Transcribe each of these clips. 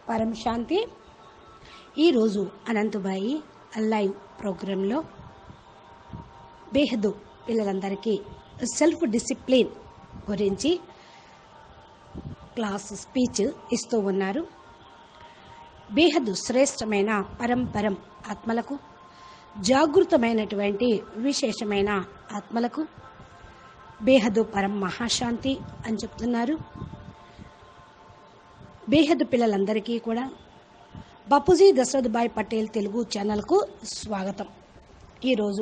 పరం శాంతి. ఈరోజు అనంతబాయి లైవ్ ప్రోగ్రాంలో బేహదు పిల్లలందరికీ సెల్ఫ్ డిసిప్లిన్ గురించి క్లాస్ స్పీచ్ ఇస్తూ ఉన్నారు. బేహదు శ్రేష్టమైన పరం ఆత్మలకు, జాగృతమైనటువంటి విశేషమైన ఆత్మలకు బేహదు పరం మహాశాంతి అని చెప్తున్నారు. బేహదు పిల్లలందరికీ కూడా బాపూజీ దశరథ్ భాయ్ పటేల్ తెలుగు ఛానల్కు స్వాగతం. ఈరోజు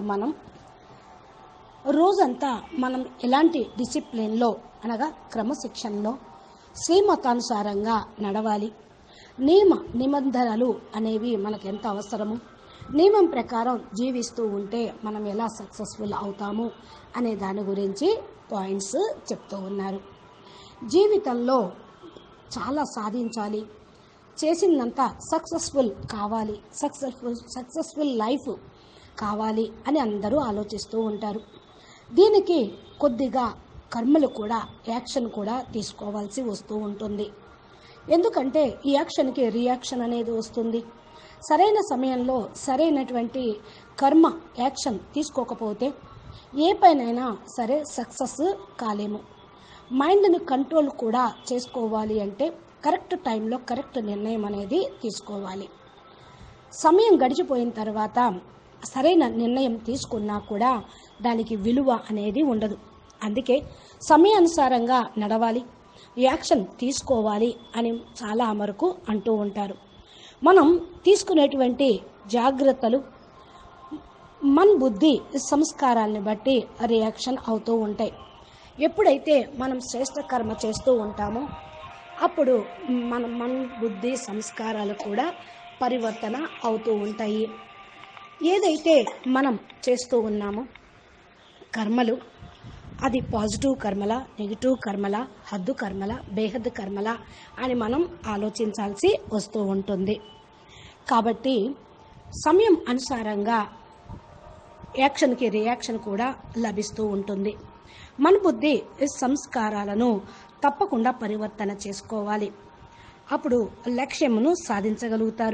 రోజంతా మనం ఎలాంటి డిసిప్లిన్లో అనగా క్రమశిక్షణలో శ్రీమతానుసారంగా నడవాలి, నియమ నిబంధనలు అనేవి మనకు ఎంత అవసరము, నియమం ప్రకారం జీవిస్తూ ఉంటే మనం ఎలా సక్సెస్ఫుల్ అవుతాము అనే దాని గురించి పాయింట్స్ చెప్తూ ఉన్నారు. జీవితంలో చాలా సాధించాలి, చేసిందంతా సక్సెస్ఫుల్ కావాలి, సక్సెస్ఫుల్ లైఫ్ కావాలి అని అందరూ ఆలోచిస్తూ ఉంటారు. దీనికి కొద్దిగా కర్మలు కూడా, యాక్షన్ కూడా తీసుకోవాల్సి వస్తూ ఉంటుంది. ఎందుకంటే ఈ యాక్షన్కి రియాక్షన్ అనేది వస్తుంది. సరైన సమయంలో సరైనటువంటి కర్మ యాక్షన్ తీసుకోకపోతే ఏ పైనైనా సరే సక్సెస్ కాలేము. మైండ్ని కంట్రోల్ కూడా చేసుకోవాలి అంటే కరెక్ట్ టైంలో కరెక్ట్ నిర్ణయం అనేది తీసుకోవాలి. సమయం గడిచిపోయిన తర్వాత సరైన నిర్ణయం తీసుకున్నా కూడా దానికి విలువ అనేది ఉండదు. అందుకే సమయానుసారంగా నడవాలి, యాక్షన్ తీసుకోవాలి అని చాలా వరకు అంటూ ఉంటారు. మనం తీసుకునేటువంటి జాగ్రత్తలు మన బుద్ధి సంస్కారాన్ని బట్టి రియాక్షన్ అవుతూ ఉంటాయి. ఎప్పుడైతే మనం శ్రేష్ట కర్మ చేస్తూ ఉంటామో అప్పుడు మన బుద్ధి సంస్కారాలు కూడా పరివర్తన అవుతూ ఉంటాయి. ఏదైతే మనం చేస్తూ ఉన్నామో కర్మలు, అది పాజిటివ్ కర్మల, నెగిటివ్ కర్మల, హద్దు కర్మల, బేహద్దు కర్మల అని మనం ఆలోచించాల్సి వస్తూ ఉంటుంది. కాబట్టి సమయం అనుసారంగా యాక్షన్కి రియాక్షన్ కూడా లభిస్తూ ఉంటుంది. మన బుద్ధి సంస్కారాలను తప్పకుండా పరివర్తన చేసుకోవాలి. అప్పుడు లక్ష్యమును సాధించగలుగుతారు.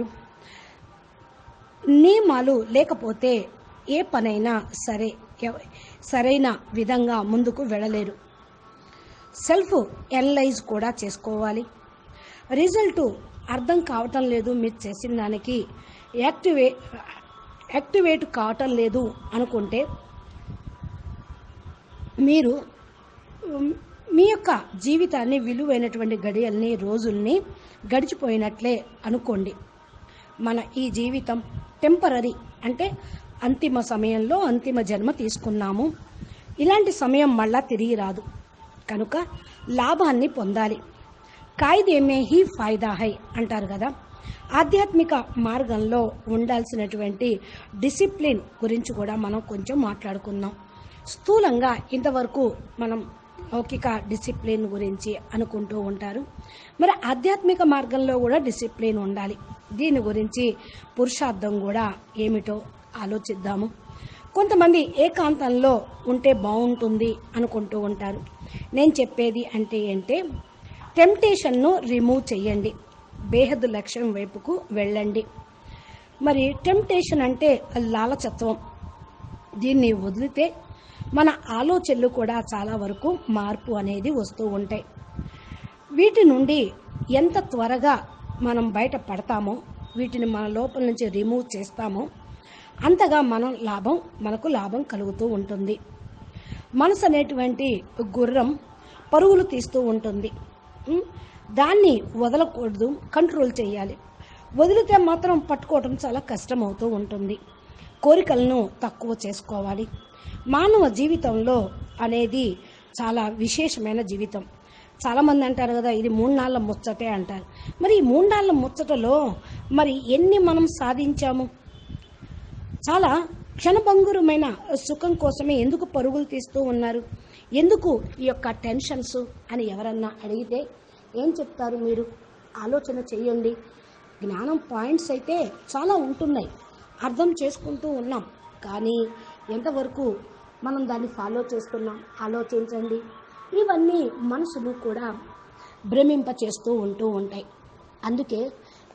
నియమాలు లేకపోతే ఏ పనైనా సరైన విధంగా ముందుకు వెళ్ళలేరు. సెల్ఫ్ ఎనలైజ్ కూడా చేసుకోవాలి. రిజల్ట్ అర్థం కావటం లేదు, మీరు చేసిన దానికి యాక్టివేట్ కావటం లేదు అనుకుంటే మీరు మీ యొక్క జీవితాన్ని, విలువైనటువంటి గడియల్ని, రోజుల్ని గడిచిపోయినట్లే అనుకోండి. మన ఈ జీవితం టెంపరరీ, అంటే అంతిమ సమయంలో అంతిమ జన్మ తీసుకున్నాము. ఇలాంటి సమయం మళ్ళా తిరిగి రాదు. కనుక లాభాన్ని పొందాలి. కాయిదే మే హీ ఫాయిదా హై అంటారు కదా. ఆధ్యాత్మిక మార్గంలో ఉండాల్సినటువంటి డిసిప్లిన్ గురించి కూడా మనం కొంచెం మాట్లాడుకుందాం. స్థూలంగా ఇంతవరకు మనం లౌకిక డిసిప్లిన్ గురించి అనుకుంటూ ఉంటారు. మరి ఆధ్యాత్మిక మార్గంలో కూడా డిసిప్లిన్ ఉండాలి. దీని గురించి పురుషార్థం కూడా ఏమిటో ఆలోచిద్దాము. కొంతమంది ఏకాంతంలో ఉంటే బాగుంటుంది అనుకుంటూ ఉంటారు. నేను చెప్పేది అంటే టెంప్టేషన్ను రిమూవ్ చేయండి, బేహద్దు లక్ష్యం వైపుకు వెళ్ళండి. మరి టెంప్టేషన్ అంటే లాలచత్వం. దీన్ని వదిలితే మన ఆలోచనలు కూడా చాలా వరకు మార్పు అనేది వస్తూ ఉంటాయి. వీటి నుండి ఎంత త్వరగా మనం బయట పడతామో, వీటిని మన లోపల నుంచి రిమూవ్ చేస్తామో అంతగా మనకు లాభం కలుగుతూ ఉంటుంది. మనసు అనేటువంటి గుర్రం పరుగులు తీస్తూ ఉంటుంది. దాన్ని వదలకూడదు, కంట్రోల్ చేయాలి. వదిలితే మాత్రం పట్టుకోవటం చాలా కష్టం అవుతూ ఉంటుంది. కోరికలను తక్కువ చేసుకోవాలి. మానవ జీవితంలో అనేది చాలా విశేషమైన జీవితం. చాలామంది అంటారు కదా, ఇది 3 నాళ్ళ ముచ్చటే అంటారు. మరి ఈ 3 నాళ్ళ ముచ్చటలో మరి ఎన్ని మనం సాధించాము? చాలా క్షణభంగురమైన సుఖం కోసమే ఎందుకు పరుగులు తీస్తూ ఉన్నారు? ఎందుకు ఈ యొక్క టెన్షన్స్ అని ఎవరన్నా అడిగితే ఏం చెప్తారు? మీరు ఆలోచన చేయండి. జ్ఞానం పాయింట్స్ అయితే చాలా ఉంటున్నాయి, అర్థం చేసుకుంటూ ఉన్నాం. కానీ ఎంతవరకు మనం దాన్ని ఫాలో చేస్తున్నాం ఆలోచించండి. ఇవన్నీ మనసును కూడా భ్రమింప చేస్తూ ఉంటూ ఉంటాయి. అందుకే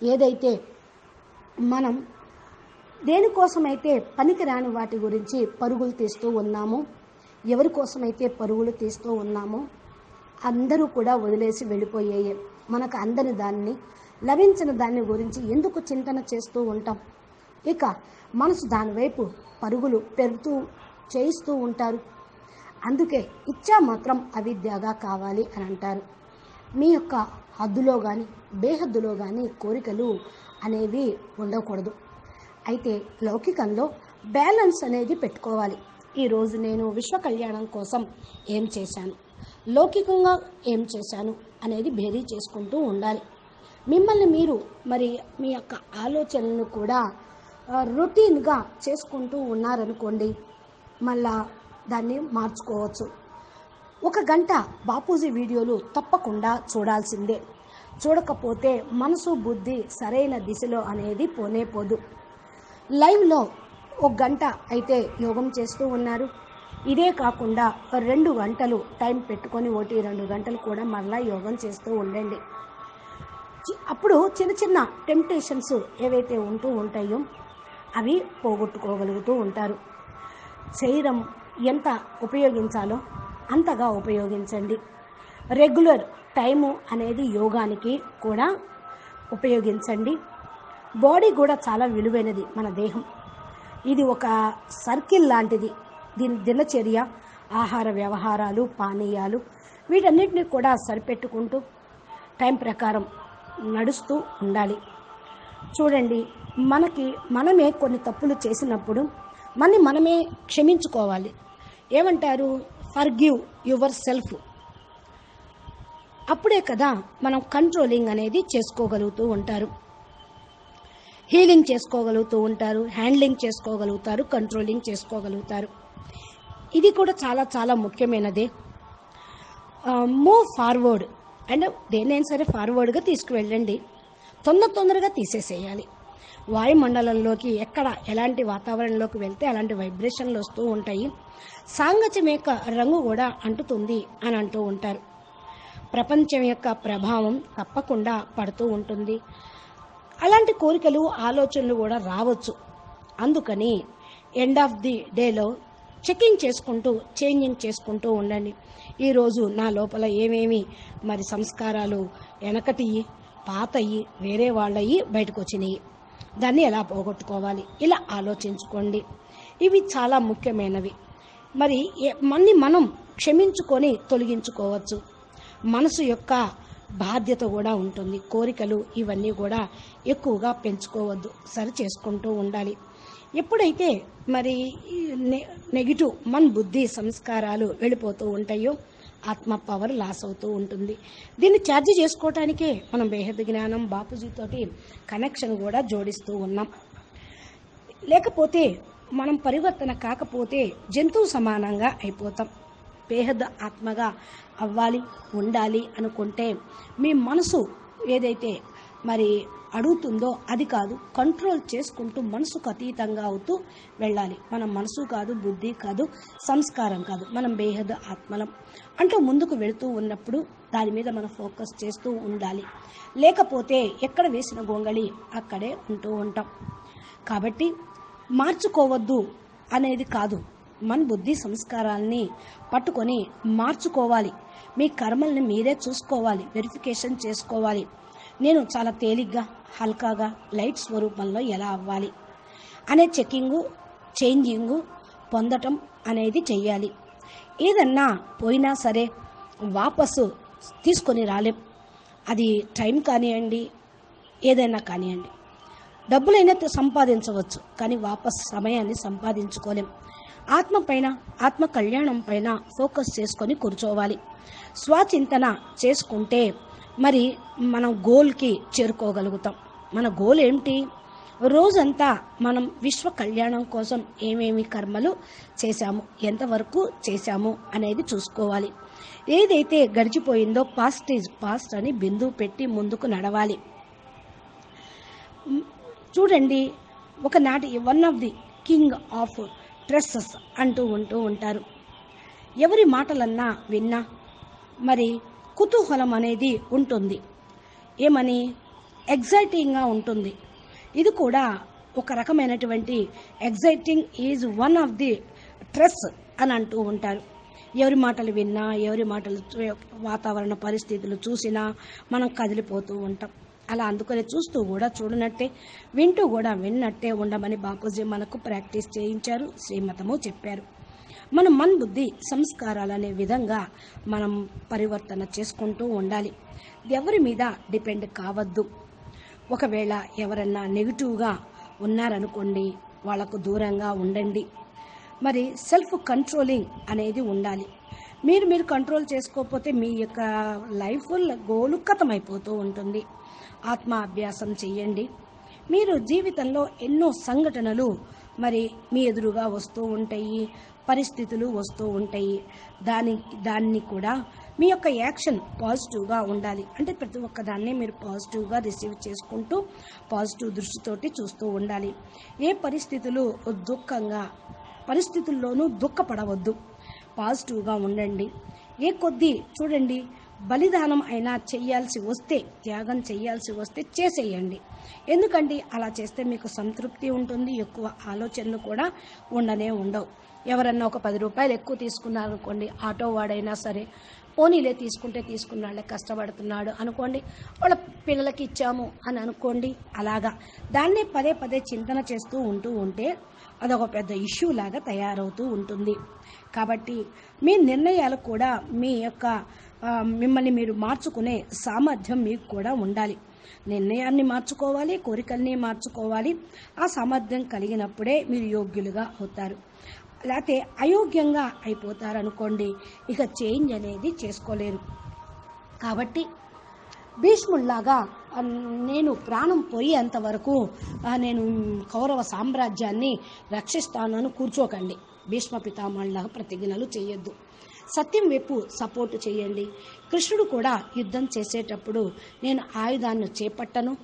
ఏదైతే మనం దేనికోసమైతే పనికిరాని వాటి గురించి పరుగులు తీస్తూ ఉన్నామో, ఎవరి కోసమైతే పరుగులు తీస్తూ ఉన్నామో అందరూ కూడా వదిలేసి వెళ్ళిపోయాయి. మనకు అందని దాన్ని, లభించిన దాన్ని గురించి ఎందుకు చింతన చేస్తూ ఉంటాం? ఇక మనసు దానివైపు పరుగులు పెరుగుతూ చేయిస్తూ ఉంటారు. అందుకే ఇచ్చా మాత్రం అవిద్యగా కావాలి అని అంటారు. మీ యొక్క హద్దులో కానీ బేహద్దులో కానీ కోరికలు అనేవి ఉండకూడదు. అయితే లౌకికంలో బ్యాలెన్స్ అనేది పెట్టుకోవాలి. ఈరోజు నేను విశ్వ కళ్యాణం కోసం ఏం చేశాను, లౌకికంగా ఏం చేశాను అనేది బేరీ చేసుకుంటూ ఉండాలి. మిమ్మల్ని మీరు మరి మీ యొక్క ఆలోచనలను కూడా రొటీన్గా చేసుకుంటూ ఉన్నారనుకోండి, మళ్ళా దాన్ని మార్చుకోవచ్చు. 1 గంట బాపూజీ వీడియోలు తప్పకుండా చూడాల్సిందే. చూడకపోతే మనసు బుద్ధి సరైన దిశలో అనేది పోనే పోదు. లైవ్లో 1 గంట అయితే యోగం చేస్తూ ఉన్నారు. ఇదే కాకుండా 2 గంటలు టైం పెట్టుకొని 1-2 గంటలు కూడా మరలా యోగం చేస్తూ ఉండండి. అప్పుడు చిన్న చిన్న టెంప్టేషన్స్ ఏవైతే ఉంటూ ఉంటాయో అవి పోగొట్టుకోగలుగుతూ ఉంటారు. శరీరం ఎంత ఉపయోగించాలో అంతగా ఉపయోగించండి. రెగ్యులర్ టైము అనేది యోగానికి కూడా ఉపయోగించండి. బాడీ కూడా చాలా విలువైనది. మన దేహం ఇది ఒక సర్కిల్ లాంటిది. దీని దినచర్య, ఆహార వ్యవహారాలు, పానీయాలు వీటన్నిటిని కూడా సరిపెట్టుకుంటూ టైం ప్రకారం నడుస్తూ ఉండాలి. చూడండి, మనమే కొన్ని తప్పులు చేసినప్పుడు మనమే క్షమించుకోవాలి. ఏమంటారు? Forgive yourself. అప్పుడే కదా మనం కంట్రోలింగ్ అనేది చేసుకోగలుగుతూ ఉంటారు, హీలింగ్ చేసుకోగలుగుతూ ఉంటారు, హ్యాండ్లింగ్ చేసుకోగలుగుతారు, కంట్రోలింగ్ చేసుకోగలుగుతారు. ఇది కూడా చాలా చాలా ముఖ్యమైనదే. మూవ్ ఫార్వర్డ్ అండ్ దేన్నైనా సరే ఫార్వర్డ్గా తీసుకువెళ్ళండి. తొందరగా తీసేసేయాలి. వాయుమండలంలోకి ఎక్కడ ఎలాంటి వాతావరణంలోకి వెళ్తే అలాంటి వైబ్రేషన్లు వస్తూ ఉంటాయి. సాంగత్యం యొక్క రంగు కూడా అంటుతుంది అని అంటూ ఉంటారు. ప్రపంచం యొక్క ప్రభావం తప్పకుండా పడుతూ ఉంటుంది. అలాంటి కోరికలు, ఆలోచనలు కూడా రావచ్చు. అందుకని ఎండ్ ఆఫ్ ది డేలో చెకింగ్ చేసుకుంటూ, చేంజింగ్ చేసుకుంటూ ఉండండి. ఈరోజు నా లోపల ఏమేమి మరి సంస్కారాలు వెనకటివి, పాతయి, వేరే వాళ్ళవి బయటకు వచ్చినాయి, దాన్ని ఎలా పోగొట్టుకోవాలి, ఇలా ఆలోచించుకోండి. ఇవి చాలా ముఖ్యమైనవి. మరి మనం క్షమించుకొని తొలగించుకోవచ్చు. మనసు యొక్క బాధ్యత కూడా ఉంటుంది. కోరికలు ఇవన్నీ కూడా ఎక్కువగా పెంచుకోవద్దు, సరి చేసుకుంటూ ఉండాలి. ఎప్పుడైతే మరి నెగిటివ్ మన బుద్ధి సంస్కారాలు వెళ్ళిపోతూ ఉంటాయో ఆత్మ పవర్ లాస్ అవుతూ ఉంటుంది. దీన్ని ఛార్జ్ చేసుకోవటానికే మనం బేహద్ జ్ఞానం బాపూజీతోటి కనెక్షన్ కూడా జోడిస్తూ ఉన్నాం. లేకపోతే మనం పరివర్తన కాకపోతే జంతువు సమానంగా అయిపోతాం. బేహద్ ఆత్మగా అవ్వాలి, ఉండాలి అనుకుంటే మీ మనసు ఏదైతే మరి అడుగుతుందో అది కాదు, కంట్రోల్ చేసుకుంటూ మనసుకు అతీతంగా అవుతూ వెళ్ళాలి. మనం మనసు కాదు, బుద్ధి కాదు, సంస్కారం కాదు, మనం బేహద్ ఆత్మలం అంటూ ముందుకు వెళుతూ ఉన్నప్పుడు దాని మీద మనం ఫోకస్ చేస్తూ ఉండాలి. లేకపోతే ఎక్కడ వేసిన గొంగళి అక్కడే ఉంటూ ఉంటాం. కాబట్టి మార్చుకోవద్దు అనేది కాదు, మన బుద్ధి సంస్కారాల్ని పట్టుకొని మార్చుకోవాలి. మీ కర్మల్ని మీరే చూసుకోవాలి, వెరిఫికేషన్ చేసుకోవాలి. నేను చాలా తేలిగ్గా, హల్కాగా, లైట్ స్వరూపంలో ఎలా అవ్వాలి అనే చెకింగు, చేంజింగు పొందటం అనేది చెయ్యాలి. ఏదన్నా పోయినా సరే వాపసు తీసుకొని రాలేం. అది టైం కానివ్వండి, ఏదైనా కానివ్వండి. డబ్బులైనా సంపాదించవచ్చు, కానీ వాపస్ సమయాన్ని సంపాదించుకోలేం. ఆత్మ పైన, ఆత్మ కళ్యాణం పైన ఫోకస్ చేసుకొని కూర్చోవాలి. స్వచింతన చేసుకుంటే మరి మనం గోల్కి చేరుకోగలుగుతాం. మన గోల్ ఏమిటి? రోజంతా మనం విశ్వ కళ్యాణం కోసం ఏమేమి కర్మలు చేశాము, ఎంతవరకు చేశాము అనేది చూసుకోవాలి. ఏదైతే గడిచిపోయిందో పాస్ట్ ఈజ్ పాస్ట్ అని బిందువు పెట్టి ముందుకు నడవాలి. చూడండి, ఒకనాటి one of the king of tresses అంటూ ఉంటారు. ఎవరి మాటలన్నా విన్నా మరి కుతూహలం అనేది ఉంటుంది. ఏమని? ఎగ్జైటింగ్గా ఉంటుంది. ఇది కూడా ఒక రకమైనటువంటి exciting is one of the stress అని అంటూ ఉంటారు. ఎవరి మాటలు విన్నా, ఎవరి మాటలు వాతావరణ పరిస్థితులు చూసినా మనం కదిలిపోతూ ఉంటాం. అలా అందుకని చూస్తూ కూడా చూడనట్టే, వింటూ కూడా విన్నట్టే ఉండమని బాపూజీ మనకు ప్రాక్టీస్ చేయించారు, శ్రీమతము చెప్పారు. మనం మన బుద్ధి సంస్కారాలు అనే విధంగా మనం పరివర్తన చేసుకుంటూ ఉండాలి. ఎవరి మీద డిపెండ్ కావద్దు. ఒకవేళ ఎవరన్నా నెగిటివ్గా ఉన్నారనుకోండి, వాళ్లకు దూరంగా ఉండండి. మరి సెల్ఫ్ కంట్రోలింగ్ అనేది ఉండాలి. మీరు కంట్రోల్ చేసుకోకపోతే మీ యొక్క లైఫ్ గోలు ఖతమైపోతూ ఉంటుంది. ఆత్మ అభ్యాసం చెయ్యండి. మీరు జీవితంలో ఎన్నో సంఘటనలు మరి మీ ఎదురుగా వస్తూ ఉంటాయి, పరిస్థితులు వస్తూ ఉంటాయి. దాన్ని కూడా మీ యొక్క యాక్షన్ పాజిటివ్గా ఉండాలి. అంటే ప్రతి ఒక్కదాన్ని మీరు పాజిటివ్గా రిసీవ్ చేసుకుంటూ పాజిటివ్ దృష్టితోటి చూస్తూ ఉండాలి. ఏ పరిస్థితుల్లోనూ దుఃఖపడవద్దు, పాజిటివ్గా ఉండండి. ఏ కొద్దీ చూడండి, బలిదానం అయినా చెయ్యాల్సి వస్తే, త్యాగం చెయ్యాల్సి వస్తే చేసేయండి. ఎందుకంటే అలా చేస్తే మీకు సంతృప్తి ఉంటుంది, ఎక్కువ ఆలోచనలు కూడా ఉండవు. ఎవరన్నా ఒక 10 రూపాయలు ఎక్కువ తీసుకున్నారనుకోండి, ఆటో వాడైనా సరే, పోనీలే తీసుకున్నాళ్ళే, కష్టపడుతున్నాడు అనుకోండి, వాళ్ళ పిల్లలకి ఇచ్చాము అని అనుకోండి. అలాగా దాన్నే పదే చింతన చేస్తూ ఉంటే అదొక పెద్ద ఇష్యూ లాగా తయారవుతూ ఉంటుంది. కాబట్టి మీ నిర్ణయాలు కూడా మిమ్మల్ని మీరు మార్చుకునే సామర్థ్యం మీకు కూడా ఉండాలి. నిర్ణయాన్ని మార్చుకోవాలి, కోరికల్ని మార్చుకోవాలి. ఆ సామర్థ్యం కలిగినప్పుడే మీరు యోగ్యులుగా అవుతారు. లేకపోతే అయోగ్యంగా అయిపోతారనుకోండి, ఇక చేంజ్ అనేది చేసుకోలేరు. కాబట్టి భీష్ముల్లాగా నేను ప్రాణం పోయేంత వరకు నేను కౌరవ సామ్రాజ్యాన్ని రక్షిస్తానని కూర్చోకండి. భీష్మ పితామహుల్లాగా ప్రతిజ్ఞలు చేయొద్దు. సత్యం వైపు సపోర్టు చేయండి. కృష్ణుడు కూడా యుద్ధం చేసేటప్పుడు నేను ఆయుధాన్ని చేపట్టను,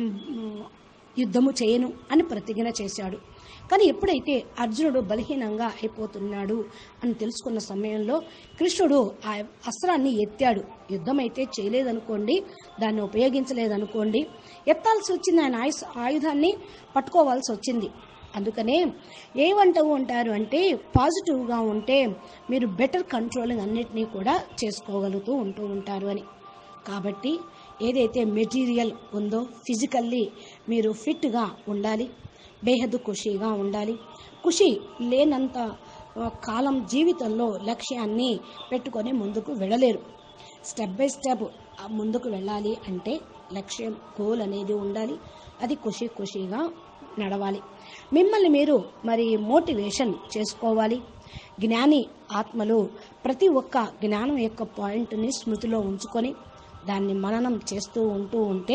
యుద్ధము చేయను అని ప్రతిజ్ఞ చేశాడు. కానీ ఎప్పుడైతే అర్జునుడు బలహీనంగా అయిపోతున్నాడు అని తెలుసుకున్న సమయంలో కృష్ణుడు ఆ అస్త్రాన్ని ఎత్తాడు. యుద్ధం అయితే చేయలేదనుకోండి, దాన్ని ఉపయోగించలేదనుకోండి, ఎత్తాల్సి వచ్చింది, ఆయన ఆయుధాన్ని పట్టుకోవాల్సి వచ్చింది. అందుకనే ఏమంటూ ఉంటారు అంటే, పాజిటివ్గా ఉంటే మీరు బెటర్ కంట్రోలింగ్ అన్నిటినీ కూడా చేసుకోగలుగుతూ ఉంటారు అని. కాబట్టి ఏదైతే మెటీరియల్ ఉందో ఫిజికల్లీ మీరు ఫిట్గా ఉండాలి, బేహద్దు ఖుషీగా ఉండాలి. ఖుషి లేనంత కాలం జీవితంలో లక్ష్యాన్ని పెట్టుకొని ముందుకు వెళ్ళలేరు. స్టెప్ బై స్టెప్ ముందుకు వెళ్ళాలి అంటే లక్ష్యం, గోల్ అనేది ఉండాలి. అది ఖుషీగా నడవాలి. మిమ్మల్ని మీరు మరి మోటివేషన్ చేసుకోవాలి. జ్ఞాని ఆత్మలు ప్రతి ఒక్క జ్ఞానం యొక్క పాయింట్ని స్మృతిలో ఉంచుకొని దాన్ని మననం చేస్తూ ఉంటే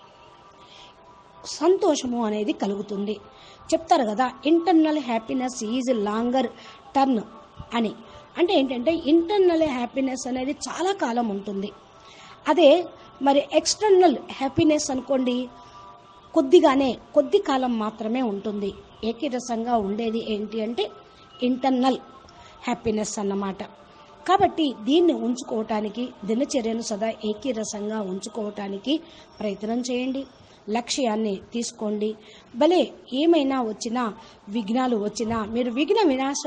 సంతోషము అనేది కలుగుతుంది. చెప్తారు కదా, internal happiness is longer turn అని. అంటే ఏంటంటే ఇంటర్నల్ హ్యాపీనెస్ అనేది చాలా కాలం ఉంటుంది. అదే మరి ఎక్స్టర్నల్ హ్యాపీనెస్ అనుకోండి, కొద్ది కాలం మాత్రమే ఉంటుంది. ఏకరసంగా ఉండేది ఏంటి అంటే ఇంటర్నల్ హ్యాపీనెస్ అన్నమాట. కాబట్టి దీన్ని ఉంచుకోవటానికి, దినచర్యను సదా ఏకీరసంగా ఉంచుకోవటానికి ప్రయత్నం చేయండి. లక్ష్యాన్ని తీసుకోండి. భలే ఏమైనా వచ్చినా, విఘ్నాలు వచ్చినా మీరు విఘ్న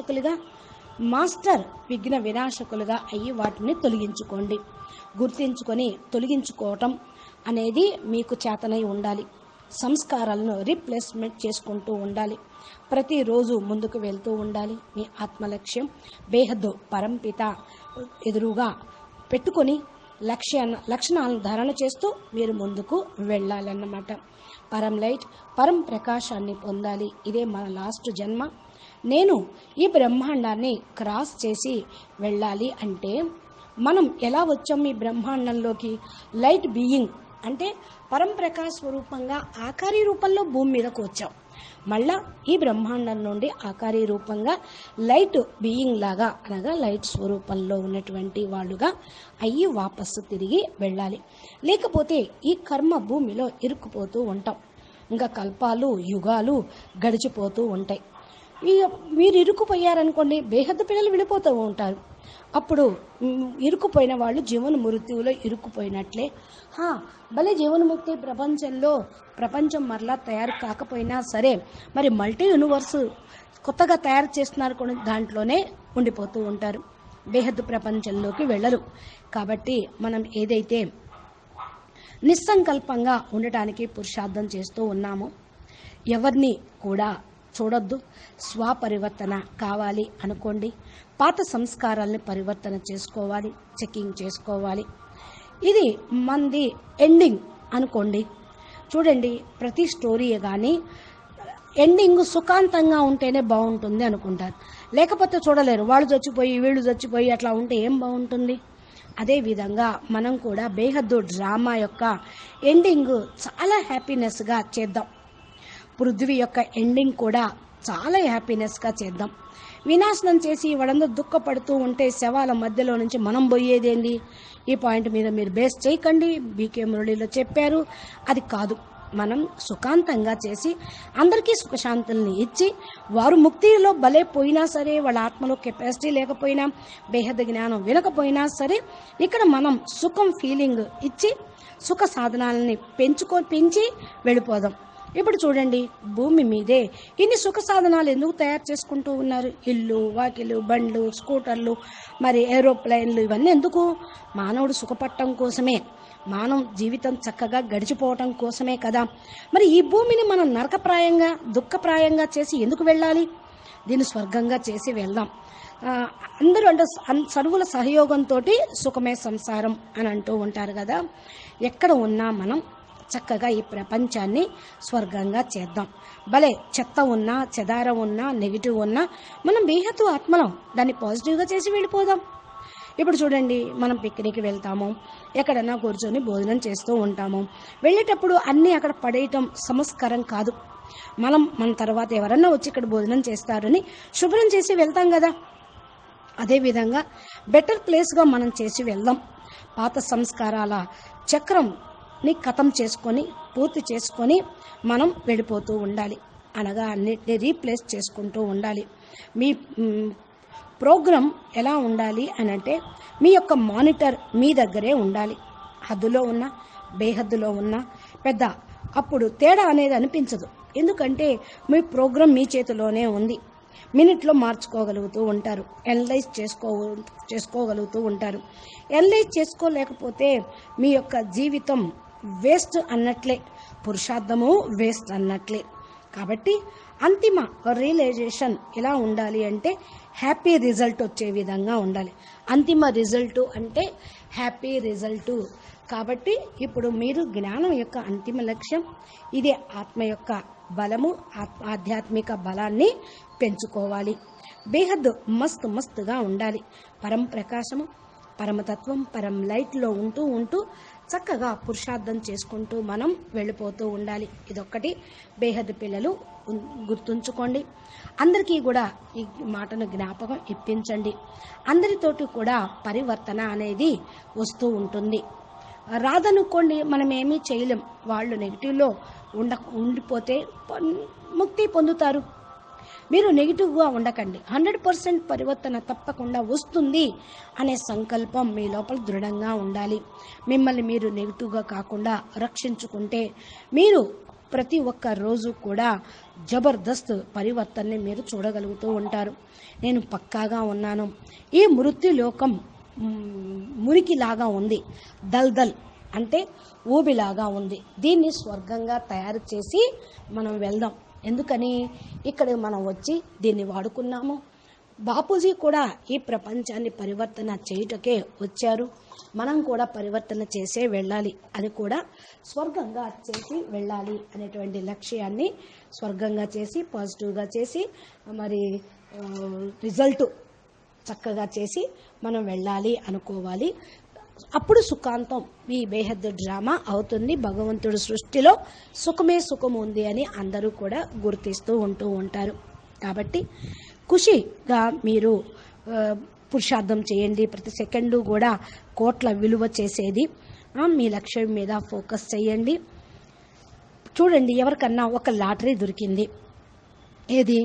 వినాశకులుగా అయ్యి వాటిని తొలగించుకోండి. గుర్తించుకొని తొలగించుకోవటం అనేది మీకు చేతనై ఉండాలి. సంస్కారాలను రీప్లేస్మెంట్ చేసుకుంటూ ఉండాలి. ప్రతిరోజు ముందుకు వెళ్తూ ఉండాలి. మీ ఆత్మలక్ష్యం బేహద్దు పరంపిత ఎదురుగా పెట్టుకొని లక్షణాలను ధారణ చేస్తూ మీరు ముందుకు వెళ్ళాలన్నమాట. పరం లైట్, పరం ప్రకాశాన్ని పొందాలి. ఇదే మన లాస్ట్ జన్మ. నేను ఈ బ్రహ్మాండాన్ని క్రాస్ చేసి వెళ్ళాలి అంటే మనం ఎలా వచ్చాం ఈ బ్రహ్మాండంలోకి? లైట్ బీయింగ్ అంటే పరంప్రకాశ స్వరూపంగా ఆకారీ రూపంలో భూమి మీదకు వచ్చాం. మళ్ళా ఈ బ్రహ్మాండం నుండి ఆకారీ రూపంగా లైట్ బీయింగ్ లాగా, అనగా లైట్ స్వరూపంలో ఉన్నటువంటి వాళ్ళుగా అయ్యి వాపస్సు తిరిగి వెళ్ళాలి. లేకపోతే ఈ కర్మ భూమిలో ఇరుక్కుపోతూ ఉంటాం. ఇంకా కల్పాలు, యుగాలు గడిచిపోతూ ఉంటాయి. ఇక మీరు ఇరుక్కుపోయారనుకోండి, బేహద్దు పిల్లలు వెళ్ళిపోతూ ఉంటారు. అప్పుడు ఇరుక్కుపోయిన వాళ్ళు జీవన మృత్యువులో ఇరుక్కుపోయినట్లే. భలే జీవనముక్తి ప్రపంచం మరలా తయారు కాకపోయినా సరే, మరి మల్టీ యూనివర్స్ కొత్తగా తయారు చేస్తున్నారు కొన్ని, దాంట్లోనే ఉండిపోతూ ఉంటారు, బేహద్దు ప్రపంచంలోకి వెళ్ళరు. కాబట్టి మనం ఏదైతే నిస్సంకల్పంగా ఉండటానికి పురుషార్థం చేస్తూ ఉన్నామో, ఎవరిని కూడా చూడొద్దు. స్వపరివర్తన కావాలి అనుకోండి, పాత సంస్కారాలని పరివర్తన చేసుకోవాలి, చెకింగ్ చేసుకోవాలి. ఇది మంది ఎండింగ్ అనుకోండి. చూడండి, ప్రతి స్టోరీ కానీ ఎండింగ్ సుఖాంతంగా ఉంటేనే బాగుంటుంది అనుకుంటారు, లేకపోతే చూడలేరు. వాళ్ళు చచ్చిపోయి వీళ్ళు చచ్చిపోయి అట్లా ఉంటే ఏం బాగుంటుంది? అదేవిధంగా మనం కూడా బేహద్దు డ్రామా యొక్క ఎండింగ్ చాలా హ్యాపీనెస్గా చేద్దాం. పృథ్వీ యొక్క ఎండింగ్ కూడా చాలా హ్యాపీనెస్గా చేద్దాం. వినాశనం చేసి వాళ్ళందరూ దుఃఖపడుతూ ఉంటే శవాల మధ్యలో నుంచి మనం పోయేదేంది? ఈ పాయింట్ మీద మీరు బేస్ చేయకండి, బీకే మురళిలో చెప్పారు. అది కాదు, మనం సుఖాంతంగా చేసి అందరికీ సుఖశాంతుల్ని ఇచ్చి, వారు ముక్తిలో భలే పోయినా సరే, వాళ్ళ ఆత్మలో కెపాసిటీ లేకపోయినా, బేహద్దు జ్ఞానం వినకపోయినా సరే, ఇక్కడ మనం సుఖం ఫీలింగ్ ఇచ్చి సుఖ సాధనాలని పెంచి వెళ్ళిపోదాం. ఇప్పుడు చూడండి, భూమి మీదే ఇన్ని సుఖ సాధనాలు ఎందుకు తయారు చేసుకుంటూ ఉన్నారు? ఇల్లు, వాకిలు, బండ్లు, స్కూటర్లు, మరి ఏరోప్లేన్లు, ఇవన్నీ ఎందుకు? మానవుడు సుఖపడటం కోసమే, మానవ జీవితం చక్కగా గడిచిపోవటం కోసమే కదా. మరి ఈ భూమిని మనం నరకప్రాయంగా, దుఃఖప్రాయంగా చేసి ఎందుకు వెళ్ళాలి? దీన్ని స్వర్గంగా చేసి వెళ్దాం. అందరూ అంటే సర్వుల సహయోగంతో సుఖమే సంసారం అని అంటూ ఉంటారు కదా. ఎక్కడ ఉన్నా మనం చక్కగా ఈ ప్రపంచాన్ని స్వర్గంగా చేద్దాం. భలే చెత్త ఉన్నా, చెదారం ఉన్నా, నెగిటివ్ ఉన్నా, మనం బేహద్దు ఆత్మలం, దాన్ని పాజిటివ్గా చేసి వెళ్ళిపోదాం. ఇప్పుడు చూడండి, మనం పిక్నిక్ వెళ్తాము, ఎక్కడన్నా కూర్చొని భోజనం చేస్తూ ఉంటాము. వెళ్ళేటప్పుడు అన్నీ అక్కడ పడేయటం సంస్కారం కాదు. మన తర్వాత ఎవరన్నా వచ్చి ఇక్కడ భోజనం చేస్తారని శుభ్రం చేసి వెళ్తాం కదా. అదేవిధంగా బెటర్ ప్లేస్గా మనం చేసి వెళ్దాం. పాత సంస్కారాల చక్రంని ఖతం చేసుకొని, పూర్తి చేసుకొని మనం వెళ్ళిపోతూ ఉండాలి. అనగా అన్నిటినీ రీప్లేస్ చేసుకుంటూ ఉండాలి. మీ ప్రోగ్రామ్ ఎలా ఉండాలి అని అంటే, మీ యొక్క మానిటర్ మీ దగ్గరే ఉండాలి. హద్దులో ఉన్న, బేహద్దులో ఉన్న పెద్ద అప్పుడు తేడా అనేది అనిపించదు. ఎందుకంటే మీ ప్రోగ్రామ్ మీ చేతిలోనే ఉంది. మినిట్లో మార్చుకోగలుగుతూ ఉంటారు, ఎనలైజ్ చేసుకోగలుగుతూ ఉంటారు. ఎనలైజ్ చేసుకోలేకపోతే మీ యొక్క జీవితం వేస్ట్ అన్నట్లే, పురుషార్థము వేస్ట్ అన్నట్లే. కాబట్టి అంతిమ రియలైజేషన్ ఎలా ఉండాలి అంటే, హ్యాపీ రిజల్ట్ వచ్చే విధంగా ఉండాలి. అంతిమ రిజల్ట్ అంటే హ్యాపీ రిజల్ట్. కాబట్టి ఇప్పుడు మీరు జ్ఞానం యొక్క అంతిమ లక్ష్యం ఇదే. ఆత్మ యొక్క బలము, ఆధ్యాత్మిక బలాన్ని పెంచుకోవాలి. బేహద్దు మస్తుగా ఉండాలి. పరం ప్రకాశము, పరమతత్వం, పరం లైట్లో ఉంటూ చక్కగా పురుషార్థం చేసుకుంటూ మనం వెళ్ళిపోతూ ఉండాలి. ఇదొక్కటి బేహద్దు పిల్లలు గుర్తుంచుకోండి. అందరికీ కూడా ఈ మాటను జ్ఞాపకం ఇప్పించండి. అందరితోటి కూడా పరివర్తన అనేది వస్తూ ఉంటుంది. రాదనుకోండి, మనం ఏమీ చేయలేం. వాళ్ళు నెగిటివ్లో ఉండిపోతే ముక్తి పొందుతారు. మీరు నెగిటివ్గా ఉండకండి. 100% పరివర్తన తప్పకుండా వస్తుంది అనే సంకల్పం మీ లోపల దృఢంగా ఉండాలి. మిమ్మల్ని మీరు నెగిటివ్గా కాకుండా రక్షించుకుంటే మీరు ప్రతి ఒక్క రోజు కూడా జబర్దస్త్ పరివర్తనని మీరు చూడగలుగుతూ ఉంటారు. నేను పక్కాగా ఉన్నాను. ఈ మృత్యులోకం మురికిలాగా ఉంది, దల్దల్ అంటే ఊబిలాగా ఉంది. దీన్ని స్వర్గంగా తయారు చేసి మనం వెళ్దాం. ఎందుకని ఇక్కడ మనం వచ్చి దీన్ని వాడుకున్నాము. బాపూజీ కూడా ఈ ప్రపంచాన్ని పరివర్తన చేయుటకే వచ్చారు. మనం కూడా పరివర్తన చేసే వెళ్ళాలి. అది కూడా స్వర్గంగా చేసి వెళ్ళాలి అనేటువంటి లక్ష్యాన్ని స్వర్గంగా చేసి, పాజిటివ్గా చేసి, మరి రిజల్ట్ చక్కగా చేసి మనం వెళ్ళాలి అనుకోవాలి. అప్పుడు సుఖాంతం ఈ బేహద్దు డ్రామా అవుతుంది. భగవంతుడి సృష్టిలో సుఖమే సుఖం ఉంది అని అందరూ కూడా గుర్తిస్తూ ఉంటారు. కాబట్టి ఖుషిగా మీరు పురుషార్థం చేయండి. ప్రతి సెకండు కూడా కోట్ల విలువ చేసేది. మీ లక్ష్యం మీద ఫోకస్ చేయండి. చూడండి, ఎవరికన్నా ఒక లాటరీ దొరికింది. ఏది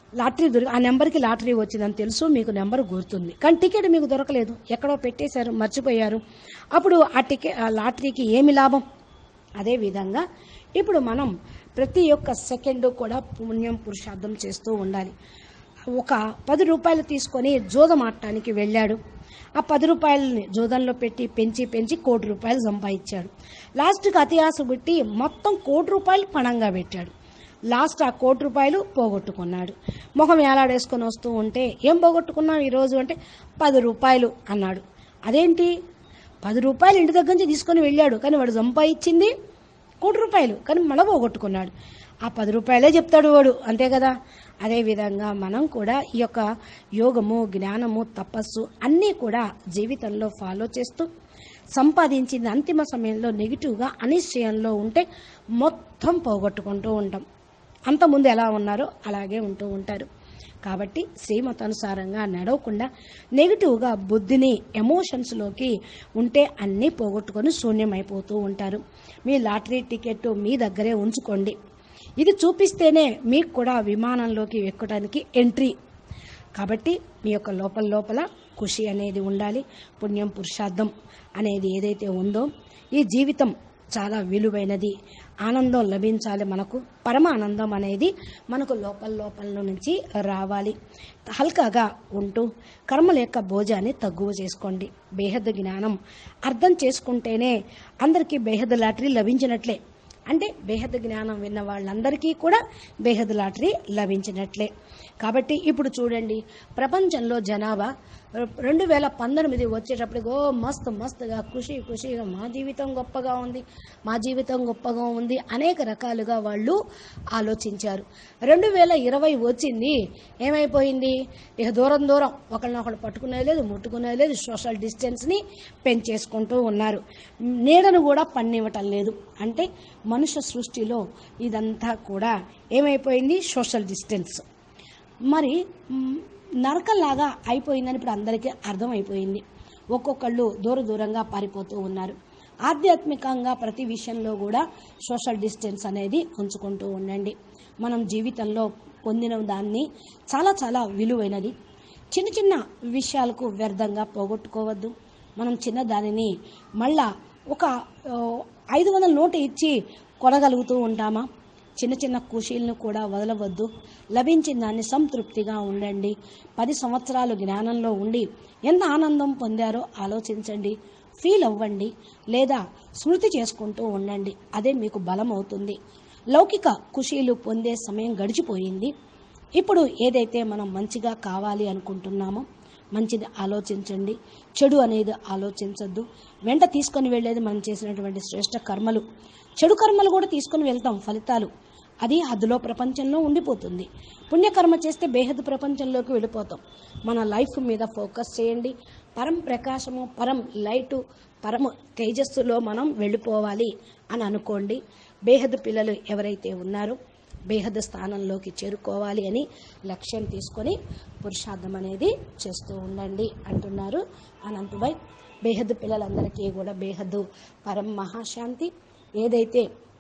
లాటరీ ఆ నెంబర్కి లాటరీ వచ్చిందని తెలుసు, మీకు నెంబర్ గుర్తుంది, కానీ టికెట్ మీకు దొరకలేదు, ఎక్కడో పెట్టేశారు, మర్చిపోయారు. అప్పుడు ఆ లాటరీకి ఏమి లాభం? అదేవిధంగా ఇప్పుడు మనం ప్రతి ఒక్క సెకండు కూడా పుణ్యం పురుషార్థం చేస్తూ ఉండాలి. ఒక 10 రూపాయలు తీసుకొని జూదం ఆడటానికి వెళ్ళాడు. ఆ 10 రూపాయలని జూదంలో పెట్టి పెంచి పెంచి 1 కోటి రూపాయలు సంపాదించాడు. లాస్ట్కి అతి ఆశ పెట్టి మొత్తం 1 కోటి రూపాయలు పణంగా పెట్టాడు. లాస్ట్ ఆ 1 కోటి రూపాయలు పోగొట్టుకున్నాడు. మొహం ఏలాడేసుకొని వస్తూ ఉంటే, ఏం పోగొట్టుకున్నావు ఈరోజు అంటే 10 రూపాయలు అన్నాడు. అదేంటి, 10 రూపాయలు ఇంటి దగ్గర నుంచి తీసుకొని వెళ్ళాడు, కానీ వాడు సంపాదించింది 1 కోటి రూపాయలు, కానీ మళ్ళీ పోగొట్టుకున్నాడు. ఆ 10 రూపాయలే చెప్తాడు వాడు, అంతే కదా. అదేవిధంగా మనం కూడా ఈ యొక్క యోగము, జ్ఞానము, తపస్సు అన్నీ కూడా జీవితంలో ఫాలో చేస్తూ సంపాదించింది అంతిమ సమయంలో నెగిటివ్గా అనిశ్చయంలో ఉంటే మొత్తం పోగొట్టుకుంటూ ఉంటాం. అంతకుముందు ఎలా ఉన్నారో అలాగే ఉంటూ ఉంటారు. కాబట్టి శ్రీమతానుసారంగా నడవకుండా నెగిటివ్గా బుద్ధిని ఎమోషన్స్లోకి ఉంటే అన్నీ పోగొట్టుకొని శూన్యమైపోతూ ఉంటారు. మీ లాటరీ టికెట్ మీ దగ్గరే ఉంచుకోండి. ఇది చూపిస్తేనే మీకు కూడా విమానంలోకి ఎక్కడానికి ఎంట్రీ. కాబట్టి మీ యొక్క లోపల ఖుషి అనేది ఉండాలి. పుణ్యం పురుషార్థం అనేది ఏదైతే ఉందో, ఈ జీవితం చాలా విలువైనది. ఆనందం లభించాలి మనకు. పరమానందం అనేది మనకు లోపల నుంచి రావాలి. హల్కాగా ఉంటూ కర్మల యొక్క భోజాన్ని తగ్గువ చేసుకోండి. బేహద్ జ్ఞానం అర్థం చేసుకుంటేనే అందరికీ బేహద్ లాటరీ లభించినట్లే. అంటే బేహద్ జ్ఞానం విన్న వాళ్ళందరికీ కూడా బేహద్ లాటరీ లభించినట్లే. కాబట్టి ఇప్పుడు చూడండి, ప్రపంచంలో జనాభా 2019 వచ్చేటప్పటికి మస్తుగా ఖుషిగా మా జీవితం గొప్పగా ఉంది అనేక రకాలుగా వాళ్ళు ఆలోచించారు. 2020 వచ్చింది, ఏమైపోయింది? ఇక దూరం ఒకళ్ళనొకళ్ళు పట్టుకునేది లేదు, ముట్టుకునేది లేదు, సోషల్ డిస్టెన్స్ని పెంచేసుకుంటూ ఉన్నారు. నీడను కూడా పన్నివ్వటం లేదు. అంటే మనుష్య సృష్టిలో ఇదంతా కూడా ఏమైపోయింది? Social distance. మరి నరకంలాగా అయిపోయిందని ఇప్పుడు అందరికీ అర్థమైపోయింది. ఒక్కొక్కళ్ళు దూరంగా పారిపోతూ ఉన్నారు. ఆధ్యాత్మికంగా ప్రతి విషయంలో కూడా సోషల్ డిస్టెన్స్ అనేది ఉంచుకుంటూ ఉండండి. మనం జీవితంలో పొందిన దాన్ని చాలా విలువైనది. చిన్న విషయాలకు వ్యర్థంగా పోగొట్టుకోవద్దు. మనం చిన్న దానిని మళ్ళా ఒక 500 నోటు ఇచ్చి కొనగలుగుతూ ఉంటామా? చిన్న ఖుషీలను కూడా వదలవద్దు. లభించిన దాన్ని సంతృప్తిగా ఉండండి. 10 సంవత్సరాలు జ్ఞానంలో ఉండి ఎంత ఆనందం పొందారో ఆలోచించండి, ఫీల్ అవ్వండి, లేదా స్మృతి చేసుకుంటూ ఉండండి. అదే మీకు బలం అవుతుంది. లౌకిక ఖుషీలు పొందే సమయం గడిచిపోయింది. ఇప్పుడు ఏదైతే మనం మంచిగా కావాలి అనుకుంటున్నామో మంచిది ఆలోచించండి. చెడు అనేది ఆలోచించద్దు. వెంట తీసుకొని వెళ్ళేది మనం చేసినటువంటి శ్రేష్ఠ కర్మలు. చెడు కర్మలు కూడా తీసుకొని వెళ్తాం, ఫలితాలు అది హద్దులో ప్రపంచంలో ఉండిపోతుంది. పుణ్యకర్మ చేస్తే బేహద్ ప్రపంచంలోకి వెళ్ళిపోతాం. మన లైఫ్ మీద ఫోకస్ చేయండి. పరం ప్రకాశము, పరం లైటు, పరమ తేజస్సులో మనం వెళ్ళిపోవాలి అని అనుకోండి. బేహద్ పిల్లలు ఎవరైతే ఉన్నారో బేహద్ స్థానంలోకి చేరుకోవాలి అని లక్ష్యం తీసుకొని పురుషార్థం అనేది చేస్తూ ఉండండి అంటున్నారు అనంత్ భాయ్. బేహద్ పిల్లలందరికీ కూడా బేహద్ పరం మహాశాంతి ఏదైతే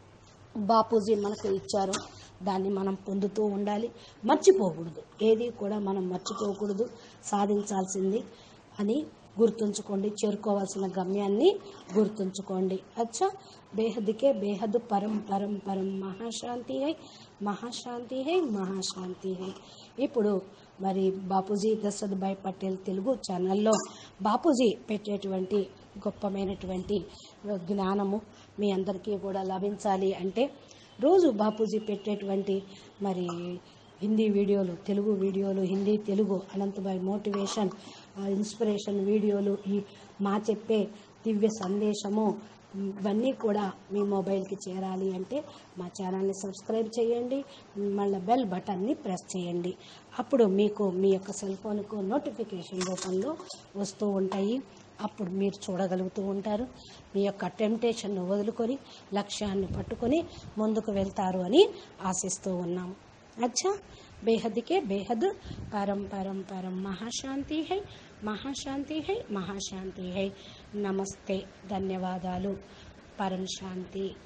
బాపూజీ మనకు ఇచ్చారో దాన్ని మనం పొందుతూ ఉండాలి. మర్చిపోకూడదు, ఏది కూడా మనం మర్చిపోకూడదు. సాధించాల్సింది అని గుర్తుంచుకోండి. చేరుకోవాల్సిన గమ్యాన్ని గుర్తుంచుకోండి. అచ్చా, బేహద్కే బేహద్ పరం పరం పరం మహాశాంతి హై, మహాశాంతి హై, మహాశాంతి హై. ఇప్పుడు మరి బాపూజీ దశరథ్ భాయ్ పటేల్ తెలుగు ఛానల్లో బాపూజీ పెట్టేటువంటి గొప్పమైనటువంటి జ్ఞానము మీ అందరికీ కూడా లభించాలి అంటే రోజు బాపూజీ పెట్టేటువంటి మరి హిందీ వీడియోలు, తెలుగు వీడియోలు, హిందీ తెలుగు అనంత్ భాయ్ మోటివేషన్, ఇన్స్పిరేషన్ వీడియోలు, ఈ మా చెప్పే దివ్య సందేశము ఇవన్నీ కూడా మీ మొబైల్కి చేరాలి అంటే మా ఛానల్ని సబ్స్క్రైబ్ చేయండి. మళ్ళీ బెల్ బటన్ని ప్రెస్ చేయండి. అప్పుడు మీకు మీ యొక్క సెల్ ఫోన్కు నోటిఫికేషన్ రూపంలో వస్తూ ఉంటాయి. అప్పుడు మీరు చూడగలుగుతూ ఉంటారు. మీ యొక్క టెంప్టేషన్ను వదులుకొని లక్ష్యాన్ని పట్టుకొని ముందుకు వెళ్తారు అని ఆశిస్తూ ఉన్నాము. అచ్చా, బేహద్కే బేహద్ పరం పరం పరం మహాశాంతి హై, మహాశాంతి హై, మహాశాంతి హై. నమస్తే, ధన్యవాదాలు. పరం శాంతి.